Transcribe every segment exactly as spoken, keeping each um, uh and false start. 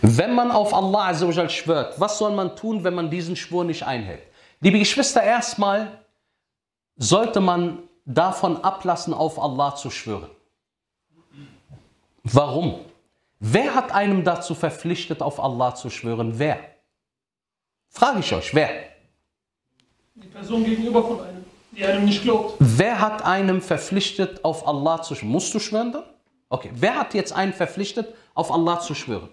Wenn man auf Allah Azza wa Jal schwört, was soll man tun, wenn man diesen Schwur nicht einhält? Liebe Geschwister, erstmal sollte man davon ablassen, auf Allah zu schwören. Warum? Wer hat einem dazu verpflichtet, auf Allah zu schwören? Wer? Frage ich euch, wer? Die Person gegenüber von einem, die einem nicht glaubt. Wer hat einem verpflichtet, auf Allah zu schwören? Musst du schwören dann? Okay, wer hat jetzt einen verpflichtet, auf Allah zu schwören?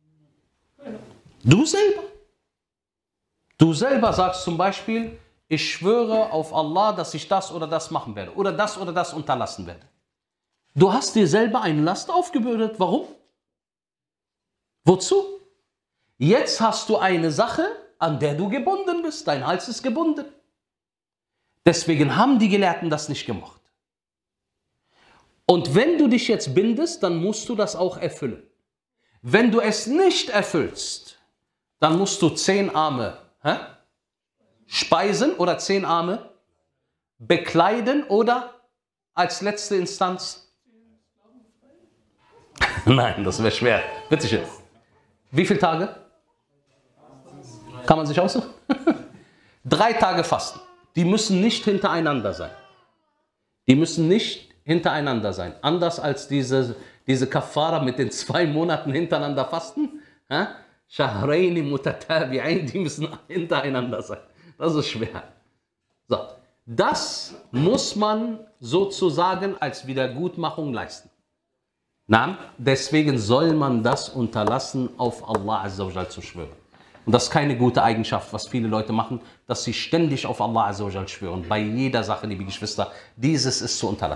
Du selber. Du selber sagst zum Beispiel, ich schwöre auf Allah, dass ich das oder das machen werde oder das oder das unterlassen werde. Du hast dir selber eine Last aufgebürdet. Warum? Wozu? Jetzt hast du eine Sache, an der du gebunden bist. Dein Hals ist gebunden. Deswegen haben die Gelehrten das nicht gemocht. Und wenn du dich jetzt bindest, dann musst du das auch erfüllen. Wenn du es nicht erfüllst, dann musst du zehn Arme hä? speisen oder zehn Arme bekleiden oder als letzte Instanz. Nein, das wäre schwer. Bitte schön. Wie viele Tage? Kann man sich aussuchen? Drei Tage fasten. Die müssen nicht hintereinander sein. Die müssen nicht hintereinander sein. Anders als diese, diese Kafara mit den zwei Monaten hintereinander fasten. Shahraini mutatabi'ain, die müssen hintereinander sein. Das ist schwer. So, das muss man sozusagen als Wiedergutmachung leisten. Na, deswegen soll man das unterlassen, auf Allah Azza wa Jal zu schwören. Und das ist keine gute Eigenschaft, was viele Leute machen, dass sie ständig auf Allah Azza wa Jal schwören. Bei jeder Sache, liebe Geschwister, dieses ist zu unterlassen.